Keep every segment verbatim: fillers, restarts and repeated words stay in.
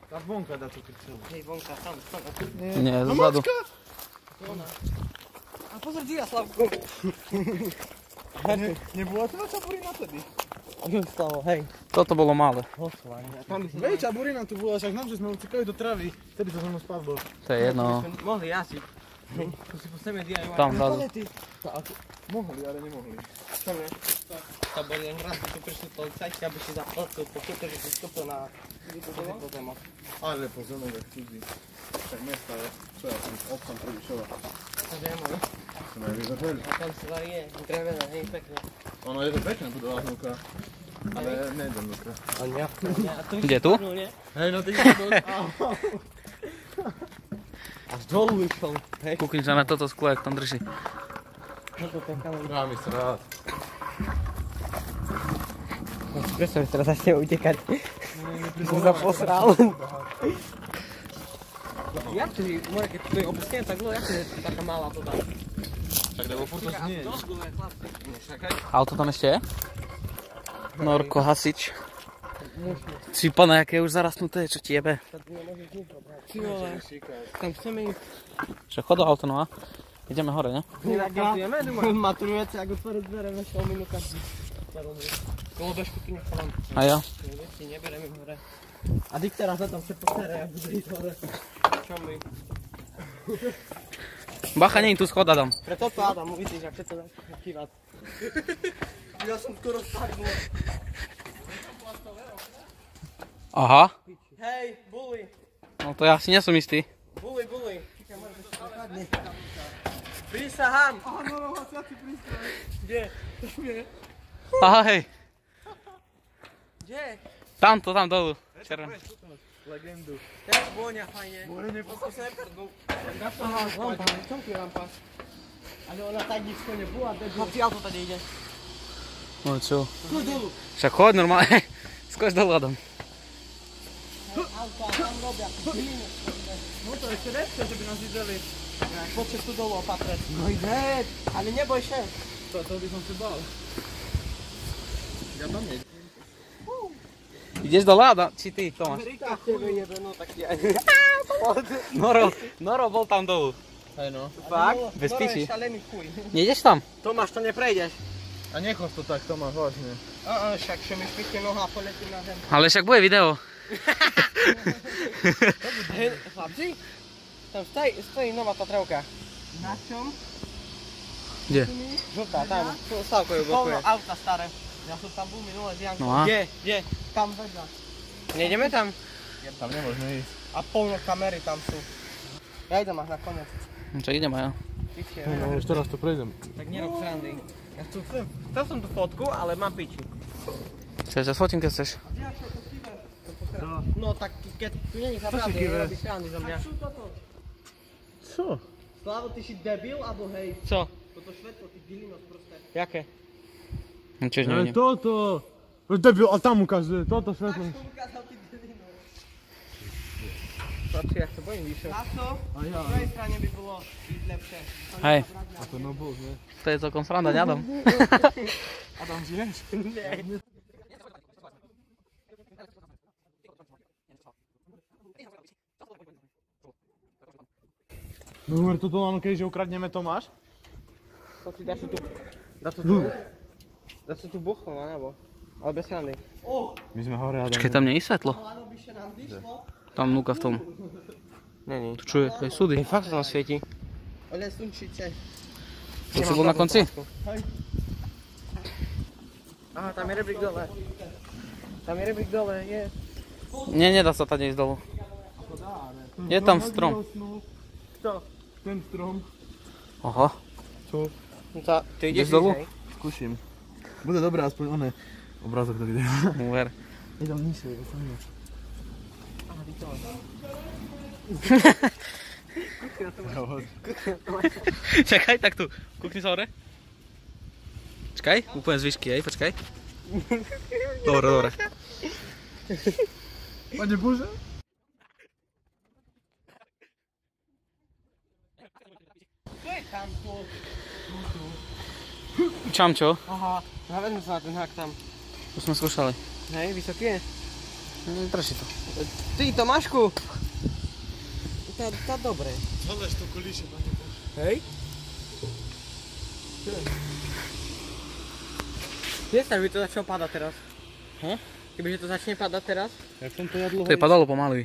A vonka dá to krycelo. Hej, vonka, tam, tam. Nie, zozadu. A pozor, díra, Slavku. Ne, nebola to veľká burina tedy. Čo stalo, hej. Toto bolo malé. Väčšia burina tu bola, však nám, že sme ucikali do travy, vtedy sa so mnou spadlo. To je jedno. Mohli jasiť. Tu si postavíme dí aj vaj. Tam vzadu. Mohli, ale nemohli. Čo ne? To boli len raz, keď tu prišli policajti, aby si zaplatil pokutu, že si stopil na pozemok. Ale pozemok, jak cudzí. Tak mesta je, čo ja som obsam predišova. Takže nemôžu. Som aj vyzerali. A kancelárie je drevené, hej, pekne. Ono je to pekné budova vnúka, ale nejdem vnúka. A nie. Kde tu? Hej, no ty to až dolu išiel, hej. Kúkni sa na toto sklo, jak tam drží. Mám ísť rád. Predstav, že teraz začne utekať. Som sa posral. Jak to je, more, keď to je opustené tak dlho, jak to je taká malá to dá? Tak lebo furt to znie. Auto tam ešte je? Norko, hasič. Cípa na jaké už zarastnuté, čo ti jebe. Ty vole, tam chceme ísť. Čo, chod do auto, no a? Ideme hore, ne? Maturujeme, Duma? Maturujete, ak otvorí dvere, vešiel minúka. Kolo bežku tu nechávam. A ja? Si neberem im hore. A ty teraz na tam se postaraj, ak bude ísť hore. Čo my? Bacha, nie je tu schod, Adam. Preto to Adam, uvidíš, ak to dáš kývať. Ja som skoro spadnul. Aha. Hej, buli. No to ja si nesom istý. Buli, buli. Prísahám. Áno, no, hasiaci prístroj. Kde? Aha, hej. Kde? Tamto, tam dolu. Červené. Legendu. Teraz vôňa fajne. Vôňa neposlal. Aha, lampa, čom ti lampa? Ale ona tak nízko nebola, debil. Chlapci, auto tady ide. No čo? Skoč dolu. Však chod normálne. Skoč dolu, Adam. Auto, a tam robia. No to ešte lepšie, že by nás videli. Poďte tu dolu opatrať. No ide, ale neboj še. To, to by som si bál. Ja tam nie. Ideš dole, Adam? Či ty, Tomáš? Tak tebe jebe, no tak ja. Noro, Noro bol tam dolu. Hej no. Fakt? Bez piči. No, šalený chuj. Nejdeš tam? Tomáš, to neprejdeš. A nechod to tak, Tomáš, vážne. Á, však še mi špíte noha a poletím na zem. Ale však bude video. Hej, chlapci, tam stojí, stojí nová Tatravka. Na čom? Kde? Žltá, tam. Slavko ju blokuje. Polno auta staré. Ja som tam bol minule s Jankou. No a? Kde? Kde? Tam vedľa. Nejdeme tam? Tam nemôžeme ísť. A polno kamery tam sú. Ja idem až na koniec. No čo, ideme, ja. No, ešte raz to prejdem. Tak nerob srandy. Ja tu chcem, chcel som tú fotku, ale mám piči. Chceš, ja sfotím, keď chceš. No tak keď tu není zabrať, nerobíš srandy zo mňa. Co? Slavo, ty si debil, alebo hej? Co? Toto svetlo, ty dilinos proste. Jaké? No čiž Ale nevidím. toto. Debil, a tam ukazuje, toto svetlo. Tak som ukázal ty dilinos. Chlapci, ja sa bojím vyššie. Na to? A ja. Na druhej strane by bolo ísť lepšie. Hej, A to no bol, ne? to je celkom sranda, ne, Adam? Adam, žiješ? Nie. No hovorí, toto áno, keďže ukradneme, to máš? To si dáš tu, dá to tu, dá to tu buchom, alebo? Ale bez srandy. My sme hore, Adam. Počkej, tam nie je svetlo. Áno, by še nám vyšlo. Tam núka v tom. Není. Tu čo je? To je súdy. Fakt sa tam svieti. Ale slunčice. To si bol na konci? Aha, tam je rebrík dole. Tam je rebrík dole, je. Nie, nedá sa tady ísť dolu. Je tam strom. Kto? Ten strom. Aha. Čo? No to, ty ideš Ideš dolu? hej? Skúšim. Bude dobré, aspoň oné obrázok do videa. Uver. Idem nižšie, ja som nič. Aha, ty to. Čakaj, tak tu. Kúkni sa hore. Čakaj, úplne z výšky, hej, počkaj. Dobre, dobre. Pane Bože? To je tam tu. Čam čo? Aha, navedme sa na ten hák tam. To sme skúšali. Hej, vysoký je? Drž si to. Ty, Tomášku! Tá, tá dobre. Zalež to kolíše, pane Bože. Hej? Predstav, by to začalo padať teraz. Hm? Kebyže to začne padať teraz? Jak som to ja dlho... To je padalo pomaly.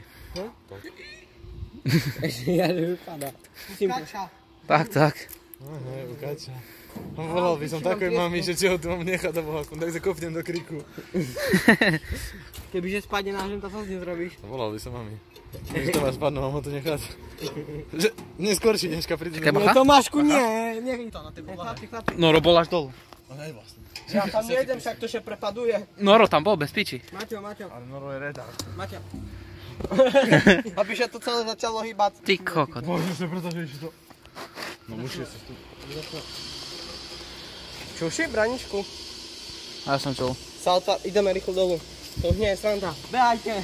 Ešte ja, že vypadá. Kača. Tak, tak. Aha, ukáča. No volal by som takoj mami, že čo ho tu mám nechať a bohakom, tak sa kopnem do kriku. Kebyže spadne na žem, to sa s ním zrobíš. Volal by som mami. Keď to vás spadnú, mám ho tu nechať. Že neskôršie dneska príde. Čakaj, No bacha. Tomášku, nie, nie. To na tej povahe. Noro bol až dolu. A hej vlastne. Ja tam nejdem, však to še prepaduje. Noro tam bol, bez piči. Maťo, Maťo, Ale Noro je redák. Maťo. Aby sa to celé začalo hýbať. Ty kokot. Bože sa, pretože ešte to... No musíte sa tu... Čuši, braničku. A ja som čul. Salta, ideme rýchlo dolu. To už nie je sranda. Behajte.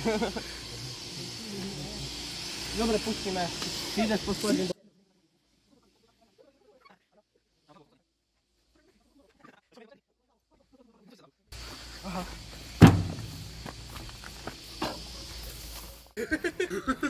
Dobre, pustíme. Ty ideš posledný. Aha.